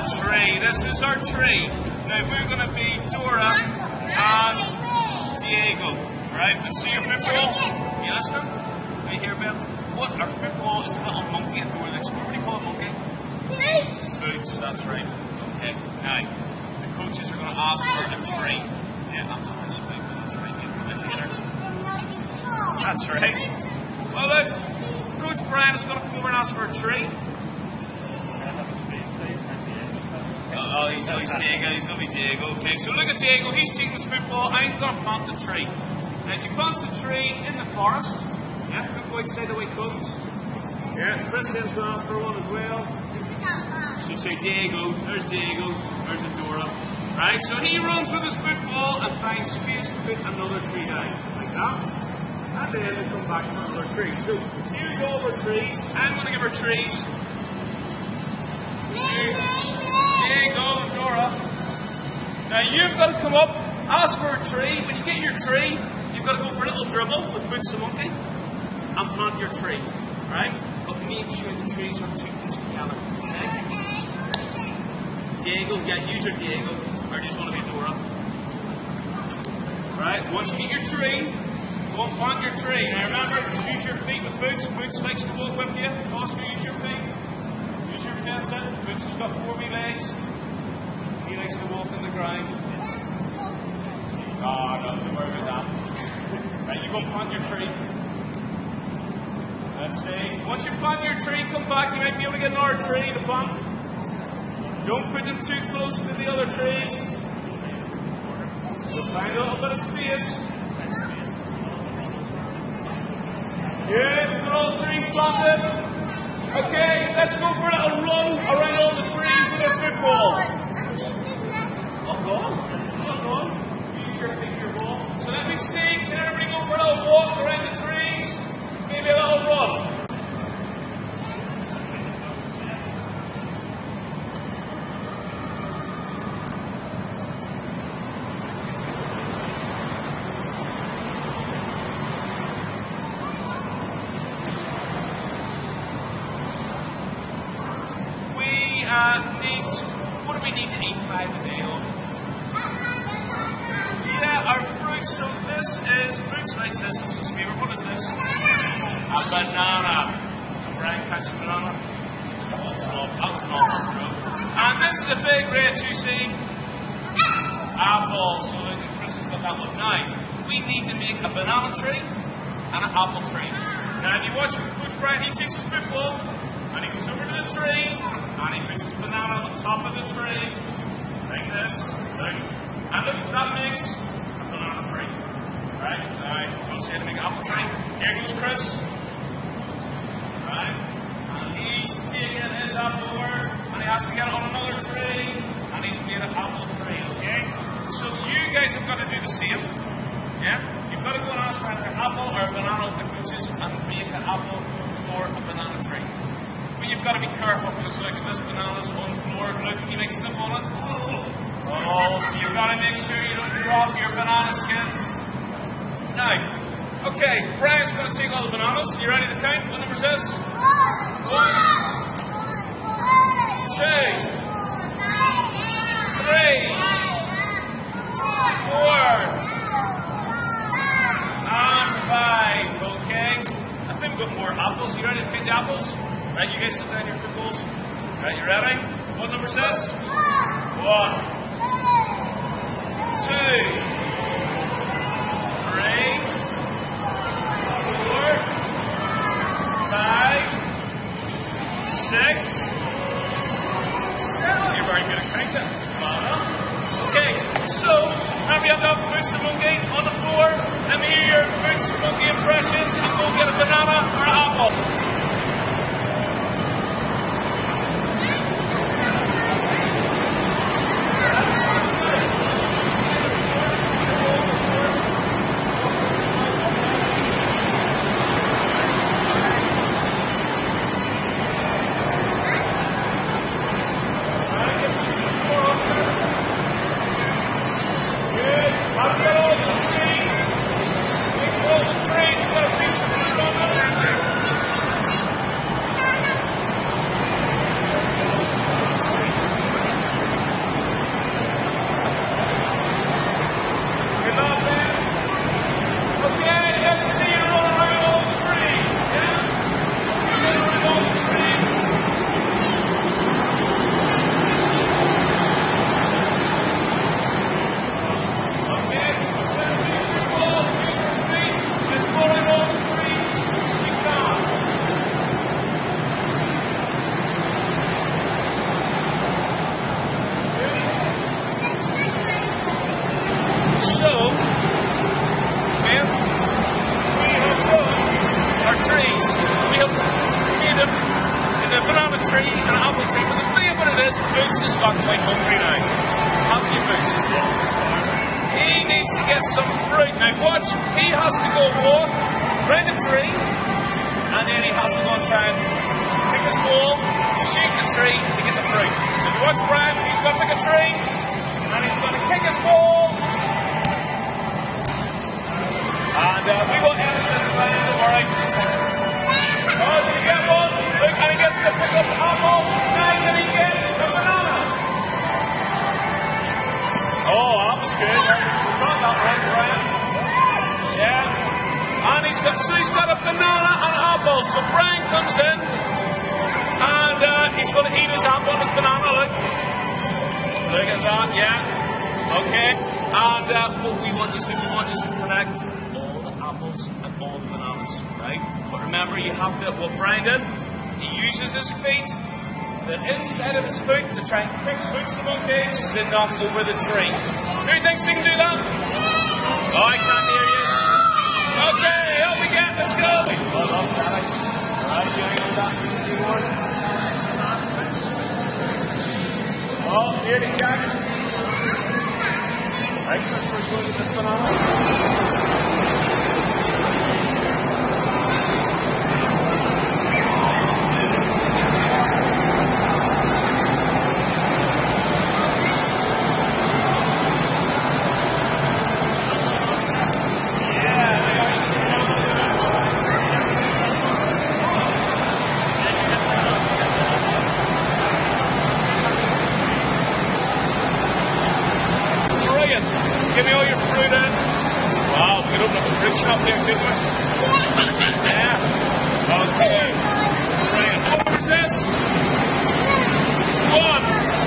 a tree. This is our tree. Now we're going to be Dora and Diego. Right? Let's see your football. You listening? Are you here, Ben? What? Our football is a little monkey and Dora likes sport. What do you call a monkey? Boots. Boots, that's right. Okay. Now, the coaches are going to ask for a tree. Yeah, I'm not going to speak, but I'll try and get it later. That's right. Well, look, Coach Brian is going to come over and ask for a tree. Oh, he's Diego. He's going to be Diego. Okay, so look at Diego. He's taking this football and he's going to plant the tree. Now, as he plants the tree in the forest, yeah, look go outside the way he comes. Yeah, Christian's going to ask for one as well. So say Diego. There's Diego. There's Adora. Right, so he runs with his football and finds space to put another tree down, like that. And then they come back for another tree. So here's all of our trees. I'm going to give her trees. Diego, Dora. Now you've got to come up, ask for a tree. When you get your tree, you've got to go for a little dribble with Boots the Monkey and plant your tree. Right? But make sure the trees are too close together. Okay? Diego, yeah, use your Diego. Or do you just want to be Dora? Right, once you get your tree, go and plant your tree. Now remember, use your feet with Boots. Boots likes to walk with you. Oscar, use your feet. Use your feet, that's it. Boots has got 4 wee legs. He likes to walk on the ground. Oh, no, don't worry about that. Right, you go and plant your tree. Let's see. Once you plant your tree, come back. You might be able to get another tree to plant. Don't put them too close to the other trees. So find a little bit of space. Good, put all the trees planted. Okay, let's go for a little run around all the trees with our football. Oh, go on. Go on. Use your feet, your ball. So let me see. Can everybody go for a little walk around the trees? Maybe a little run. What do we need to eat 5 a day of? Yeah, our fruit. So this is, Boots likes this. This is his favourite. What is this? A banana. Brian catch a banana. That's an awful fruit. And this is a big red juicy apple. So look, Chris has got that one. Now, we need to make a banana tree and an apple tree. Now, if you watch Coach Brian, he takes his football and he goes over to the tree. And he puts his banana on top of the tree, like this. Look. And look, that makes a banana tree. Right? Alright, don't say how to make an apple tree. Here goes Chris. Right? And he's taking his apple over, and he has to get it on another tree, and he's made an apple tree, okay? So you guys have got to do the same. Yeah? You've got to go and ask for an apple or a banana of the coaches and make an apple or a banana tree. But you've got to be careful because look at this banana's on the floor. Look, you make slip on it. Oh, so you've got to make sure you don't drop your banana skins. Now, okay, Brian's going to take all the bananas. You ready to count? What number is this? 1, 2, 3, 4, and 5. Okay. I think we've got more apples. You ready to count the apples? Right, you guys sit down your footballs. Right, you ready? What number is this? 1, 2, 3, 4, 5, 6, 7. You're very good at counting. Okay, so now we have to have Boots the Monkey on the floor. Let me hear your Boots the Monkey impressions and go get a banana or an apple. got quite hungry now. Haven't you, Boots? He needs to get some fruit. Now watch, he has to go walk round a tree, and then he has to go and try and pick his ball, shoot the tree to get the fruit. So if you watch Brian, he's going to pick a tree, and he's going to kick his ball. And we will end this plan, don't worry. Oh, did he get one? Look, and he gets to pick up the apple. Now did he get the banana? Oh, that was good. Got that right, Brian. Yeah. And he's got a banana and an apple. So Brian comes in, and he's going to eat his apple and his banana. Look at that. Yeah. Okay. And what we want is to connect all the apples and all the bananas, right? But remember, you have to. What Brian did, he uses his feet, the inside of his foot, to try and pick fruits and monkeys to knock over the tree. Who thinks he can do that? Oh, I can't hear you. Okay, up we get. Let's go. Well done, Danny. Right, getting on that keyboard. Oh, nearly, Jack. Right, let's go to this banana. Give me all your fruit in. Wow, we could open up a fruit shop there, couldn't we? Yeah. Okay. Brilliant. What was this? One.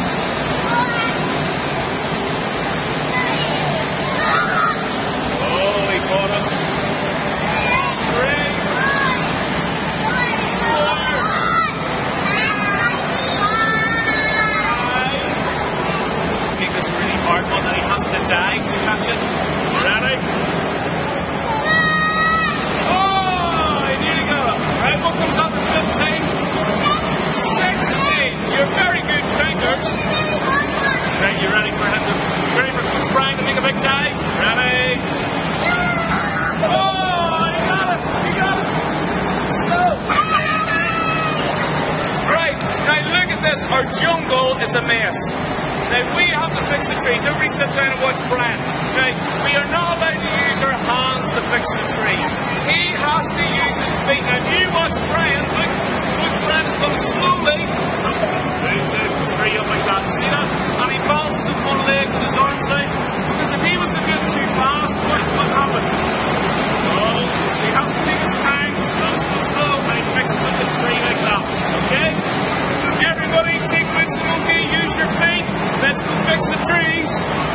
Oh, he caught him. 3. 4. 5. Make this a really hard one that he has to die to catch it. Ready? Oh, he nearly got it. Right, what comes up at 15? 16. You're very good fingers. Right, you ready for him to, Coach Brian to make a big dive? Ready? Oh, he got it. He got it. So. Right, now look at this. Our jungle is a mess. Now, we have to fix the trees. Everybody sit down and watch Brian. Now, we are not allowed to use our hands to fix the tree. He has to use his feet. Now, you watch Brian. Look, Coach Brian is going to slowly move the tree up like that. See that? And he balances on one leg with his arms out. Because if he was to do it too fast, what's going to happen? Oh, so he has to take his time, slow, and he fixes up the tree like that. Okay? Everybody, take Boots and Monkey, use your feet. Let's go fix the trees.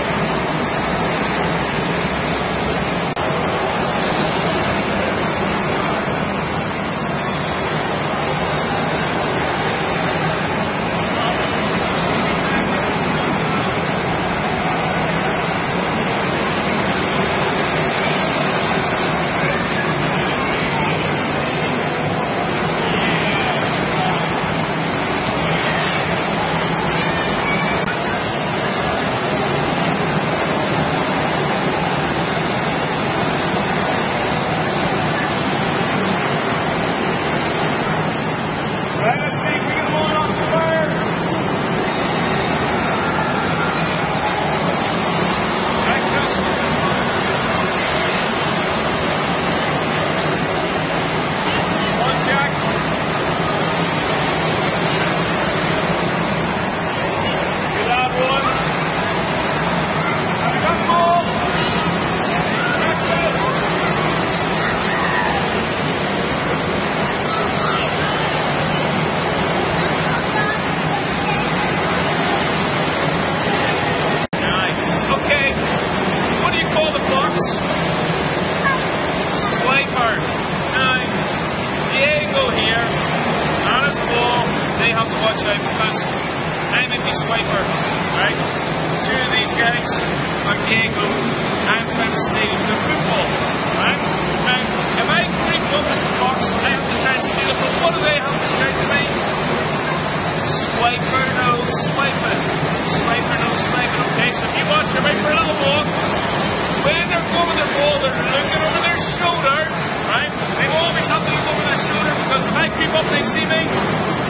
Because I'm a swiper, right? Two of these guys are Diego. I'm trying to steal the football, right? Now, if I creep up in the box, I have to try and steal it, but what do they have to shout to me? Swipe her nose, swipe it. Swipe her nose, swipe it. Okay, so if you watch her, wait for a little walk. When they're going with their ball, they're looking over their shoulder, right? They always have to look over their shoulder because if I creep up and they see me,